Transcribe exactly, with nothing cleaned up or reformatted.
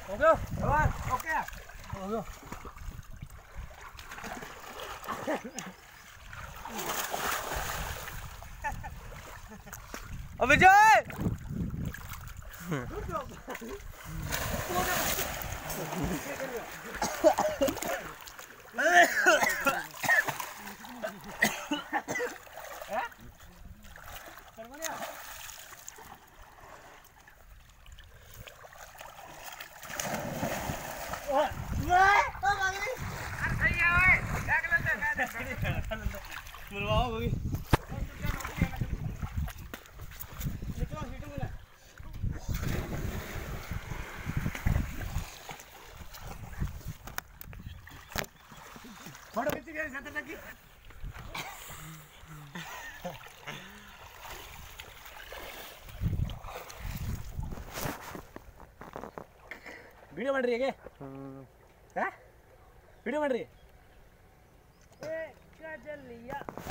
हो गया ओके हो गया अबे जय फोटो खींच के साथ लगी वीडियो बन रही है क्या हैं वीडियो बन रही है ए क्या चल लिया